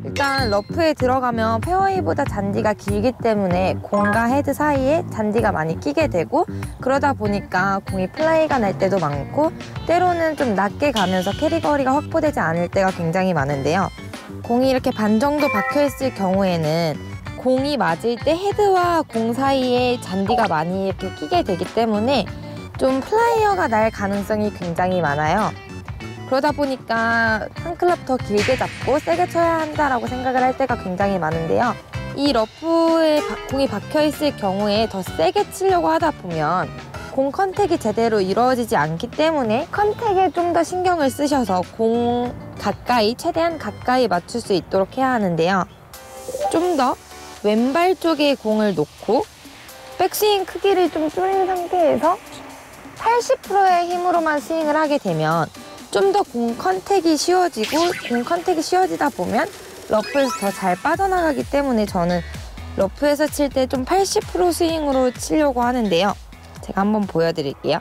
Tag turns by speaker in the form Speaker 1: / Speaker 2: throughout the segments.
Speaker 1: 일단 러프에 들어가면 페어웨이보다 잔디가 길기 때문에 공과 헤드 사이에 잔디가 많이 끼게 되고, 그러다 보니까 공이 플라이가 날 때도 많고 때로는 좀 낮게 가면서 캐리거리가 확보되지 않을 때가 굉장히 많은데요. 공이 이렇게 반 정도 박혀있을 경우에는 공이 맞을 때 헤드와 공 사이에 잔디가 많이 이렇게 끼게 되기 때문에 좀 플라이어가 날 가능성이 굉장히 많아요. 그러다 보니까 한 클럽 더 길게 잡고 세게 쳐야 한다라고 생각을 할 때가 굉장히 많은데요. 이 러프에 공이 박혀있을 경우에 더 세게 치려고 하다 보면 공 컨택이 제대로 이루어지지 않기 때문에 컨택에 좀 더 신경을 쓰셔서 공 가까이, 최대한 가까이 맞출 수 있도록 해야 하는데요. 좀 더 왼발 쪽에 공을 놓고 백스윙 크기를 좀 줄인 상태에서 80%의 힘으로만 스윙을 하게 되면 좀 더 공 컨택이 쉬워지고, 공 컨택이 쉬워지다 보면 러프에서 더 잘 빠져나가기 때문에 저는 러프에서 칠 때 좀 80% 스윙으로 치려고 하는데요. 제가 한번 보여드릴게요.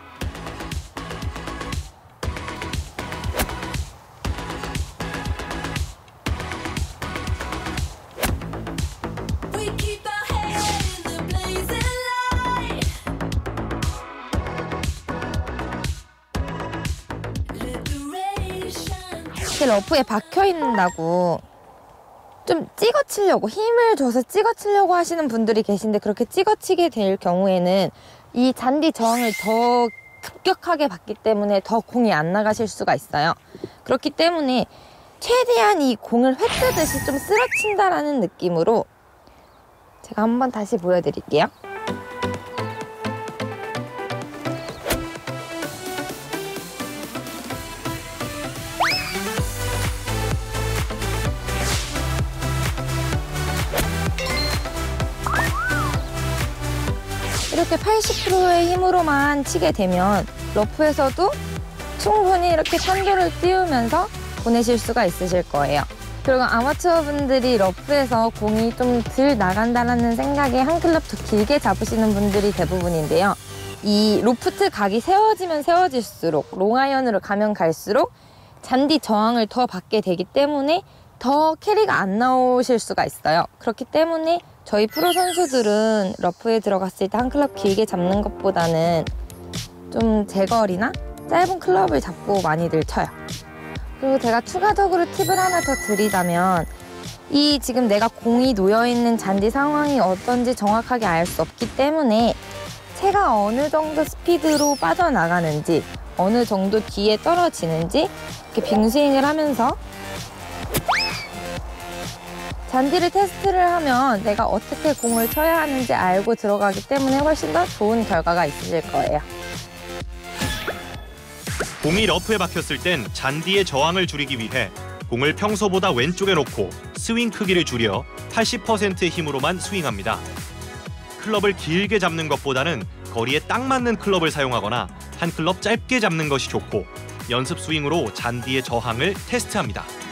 Speaker 1: 러프에 박혀 있는다고 좀 찍어 치려고, 힘을 줘서 찍어 치려고 하시는 분들이 계신데, 그렇게 찍어 치게 될 경우에는 이 잔디 저항을 더 급격하게 받기 때문에 더 공이 안 나가실 수가 있어요. 그렇기 때문에 최대한 이 공을 회 뜨듯이 좀 쓰러친다라는 느낌으로 제가 한번 다시 보여드릴게요. 이렇게 80%의 힘으로만 치게 되면 러프에서도 충분히 이렇게 탄도를 띄우면서 보내실 수가 있으실 거예요. 그리고 아마추어 분들이 러프에서 공이 좀 덜 나간다는 생각에 한 클럽 더 길게 잡으시는 분들이 대부분인데요. 이 로프트 각이 세워지면 세워질수록, 롱아이언으로 가면 갈수록 잔디 저항을 더 받게 되기 때문에 더 캐리가 안 나오실 수가 있어요. 그렇기 때문에 저희 프로 선수들은 러프에 들어갔을 때 한 클럽 길게 잡는 것보다는 좀 제거리나 짧은 클럽을 잡고 많이들 쳐요. 그리고 제가 추가적으로 팁을 하나 더 드리자면, 이 지금 내가 공이 놓여있는 잔디 상황이 어떤지 정확하게 알 수 없기 때문에 채가 어느 정도 스피드로 빠져나가는지, 어느 정도 뒤에 떨어지는지 이렇게 빙스윙을 하면서 잔디를 테스트를 하면 내가 어떻게 공을 쳐야 하는지 알고 들어가기 때문에 훨씬 더 좋은 결과가 있으실 거예요.
Speaker 2: 공이 러프에 박혔을 땐 잔디의 저항을 줄이기 위해 공을 평소보다 왼쪽에 놓고 스윙 크기를 줄여 80%의 힘으로만 스윙합니다. 클럽을 길게 잡는 것보다는 거리에 딱 맞는 클럽을 사용하거나 한 클럽 짧게 잡는 것이 좋고, 연습 스윙으로 잔디의 저항을 테스트합니다.